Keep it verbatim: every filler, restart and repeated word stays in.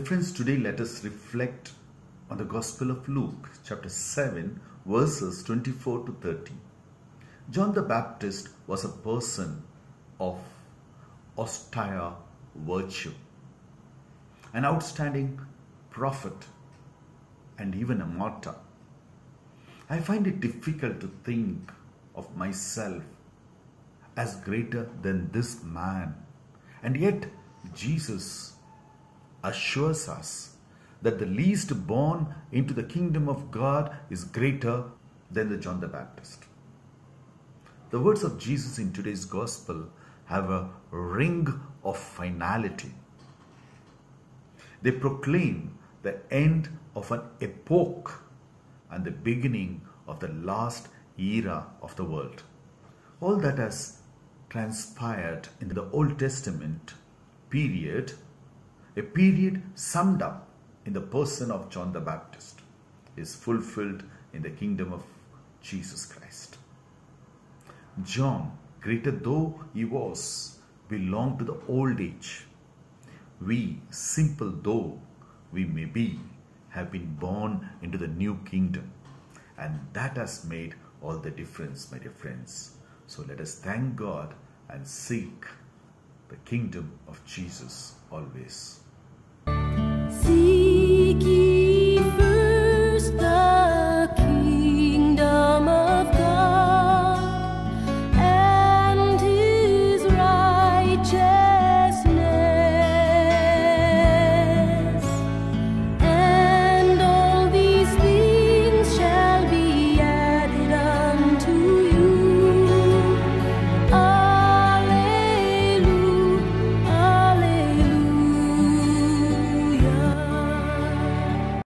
friends, today let us reflect on the Gospel of Luke, chapter seven, verses twenty-four to thirty. John the Baptist was a person of austere virtue, an outstanding prophet, and even a martyr. I find it difficult to think of myself as greater than this man, and yet Jesus assures us that the least born into the kingdom of God is greater than the John the Baptist. The words of Jesus in today's gospel have a ring of finality. They proclaim the end of an epoch and the beginning of the last era of the world. All that has transpired in the Old Testament period, a period summed up in the person of John the Baptist, is fulfilled in the kingdom of Jesus Christ. John, greater though he was, belonged to the old age. We, simple though we may be, have been born into the new kingdom, and that has made all the difference, my dear friends. So let us thank God and seek the kingdom of Jesus always. Seek ye